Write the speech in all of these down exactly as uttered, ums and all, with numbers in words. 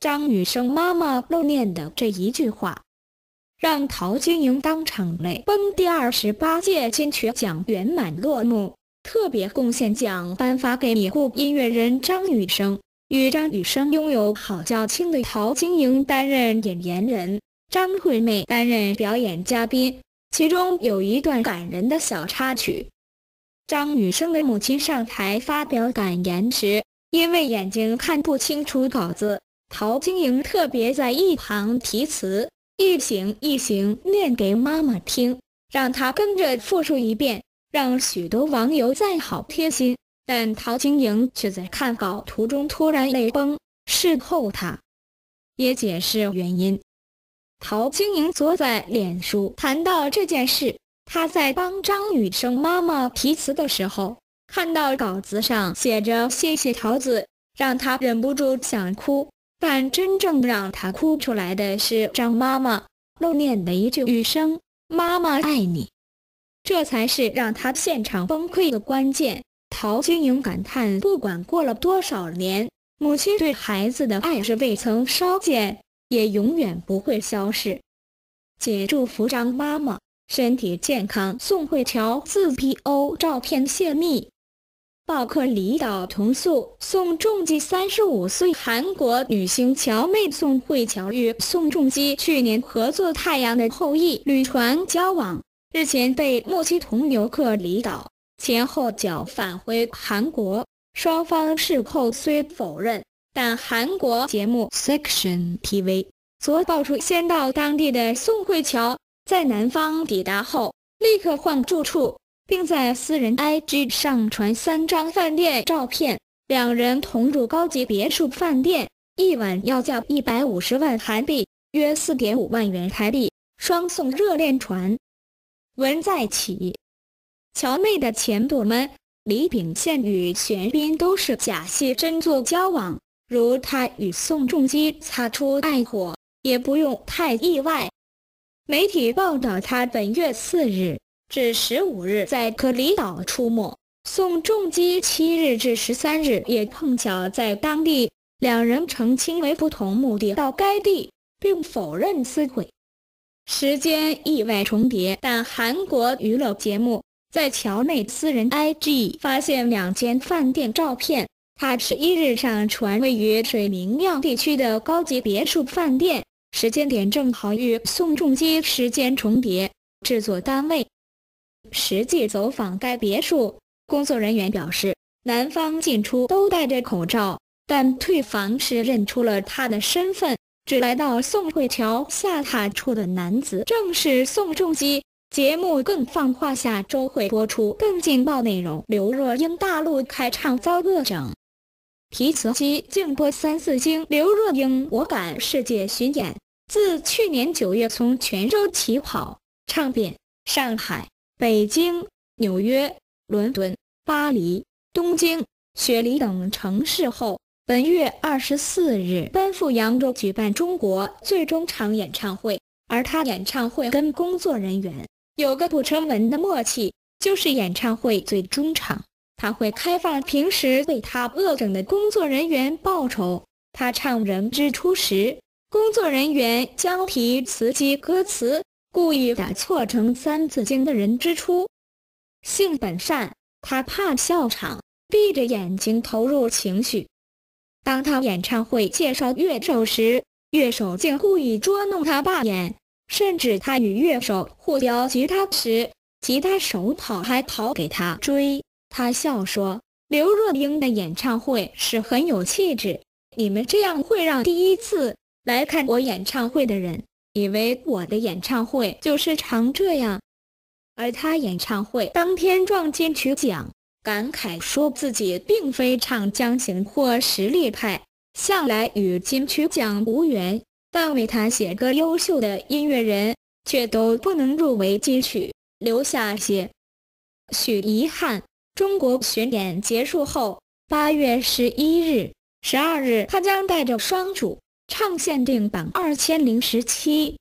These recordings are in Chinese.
张雨生妈妈露面的这一句话，让陶晶莹当场泪崩。第二十八届金曲奖圆满落幕，特别贡献奖颁发给已故音乐人张雨生。与张雨生拥有好交情的陶晶莹担任引言人，张惠妹担任表演嘉宾。其中有一段感人的小插曲。张雨生的母亲上台发表感言时，因为眼睛看不清楚稿子，陶晶莹特别在一旁题词，一行一行念给妈妈听，让她跟着复述一遍，让许多网友赞好贴心。但陶晶莹却在看稿途中突然泪崩，事后她也解释原因。陶晶莹昨在脸书谈到这件事，她在帮张雨生妈妈题词的时候，看到稿子上写着谢谢桃子，让她忍不住想哭，但真正让她哭出来的是张妈妈露面的一句雨生妈妈爱你，这才是让她现场崩溃的关键。陶晶莹感叹，不管过了多少年，母亲对孩子的爱是未曾稍减，也永远不会消逝。姐祝福张妈妈身体健康。宋慧乔自 P O 照片泄密，报客离岛同宿。宋仲基三十五岁，韩国女星乔妹宋慧乔与宋仲基去年合作《太阳的后裔》旅船交往，日前被目击同游客离岛，前后脚返回韩国。双方事后虽否认，但韩国节目 Section T V 昨爆出，先到当地的宋慧乔在男方抵达后立刻换住处，并在私人 I G 上传三张饭店照片，两人同住高级别墅饭店，一晚要价一百五十万韩币，约 四点五万元台币，双宋热恋传闻再起。乔妹的前度们李秉宪与玄彬都是假戏真做交往，如他与宋仲基擦出爱火，也不用太意外。媒体报道，他本月四日至十五日在克里岛出没，宋仲基七日至十三日也碰巧在当地，两人澄清为不同目的到该地，并否认私会，时间意外重叠。但韩国娱乐节目在乔妹私人 I G 发现两间饭店照片，他十一日上传位于水明漾地区的高级别墅饭店，时间点正好与宋仲基时间重叠。制作单位实际走访该别墅，工作人员表示，男方进出都戴着口罩，但退房时认出了他的身份。只来到宋慧乔下榻处的男子正是宋仲基。节目更放话下周会播出更劲爆内容。刘若英大陆开唱遭恶整，提词机静播三四经。刘若英我敢世界巡演，自去年九月从泉州起跑，唱遍上海、北京、纽约、伦敦、巴黎、东京、雪梨等城市后，本月二十四日奔赴扬州举办中国最终场演唱会。而他演唱会跟工作人员有个不成文的默契，就是演唱会最终场他会开放平时为他恶整的工作人员报酬。他唱人之初时，工作人员将提词机歌词故意打错成三字经的人之初。性本善，他怕笑场，闭着眼睛投入情绪。当他演唱会介绍乐手时，乐手竟故意捉弄他罢演，甚至他与乐手互飙吉他时，吉他手跑还跑给他追。他笑说，刘若英的演唱会是很有气质，你们这样会让第一次来看我演唱会的人以为我的演唱会就是常这样。而他演唱会当天撞金曲奖，感慨说自己并非唱将型或实力派，向来与金曲奖无缘，但为他写歌优秀的音乐人却都不能入围金曲，留下些许遗憾。中国巡演结束后，八月十一日、十二日，他将带着双主唱限定版二千零十七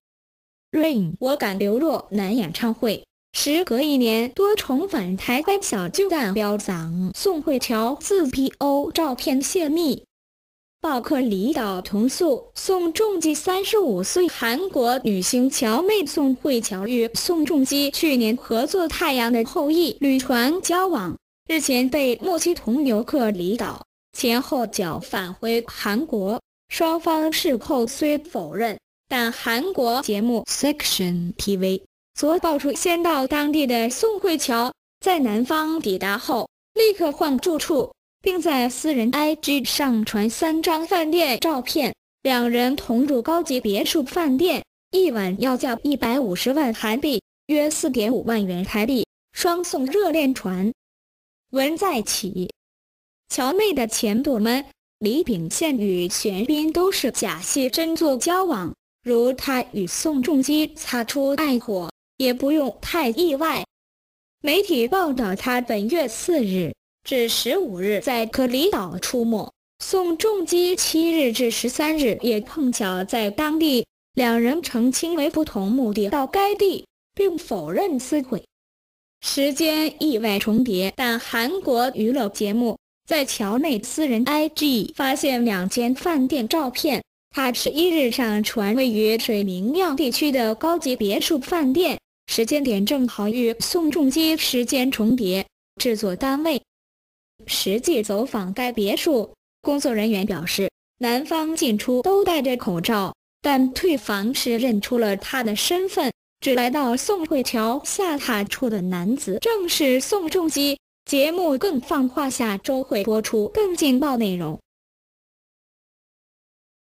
Rain 我敢刘若男演唱会。时隔一年多重返台湾小巨蛋飙涨，宋慧乔自 P O 照片泄密。 报客离岛同宿宋仲基三十五岁韩国女星乔妹宋慧乔与宋仲基去年合作《太阳的后裔》旅船交往，日前被目击同游客离岛，前后脚返回韩国。双方事后虽否认，但韩国节目 Section T V 昨爆出先到当地的宋慧乔在男方抵达后立刻换住处，并在私人 I G 上传三张饭店照片，两人同住高级别墅饭店，一晚要价一百五十万韩币，约 四点五万元台币，双宋热恋传闻再起。乔妹的前度们李秉宪与玄彬都是假戏真做交往，如她与宋仲基擦出爱火，也不用太意外。媒体报道，她本月四日至十五日在可离岛出没，宋仲基七日至十三日也碰巧在当地，两人澄清为不同目的到该地，并否认私会。时间意外重叠，但韩国娱乐节目在乔妹私人 I G 发现两间饭店照片，她十一日上传位于水明漾地区的高级别墅饭店，时间点正好与宋仲基时间重叠。制作单位实际走访该别墅，工作人员表示，男方进出都戴着口罩，但退房时认出了他的身份。只来到宋慧乔下榻处的男子正是宋仲基。节目更放话下周会播出更劲爆内容。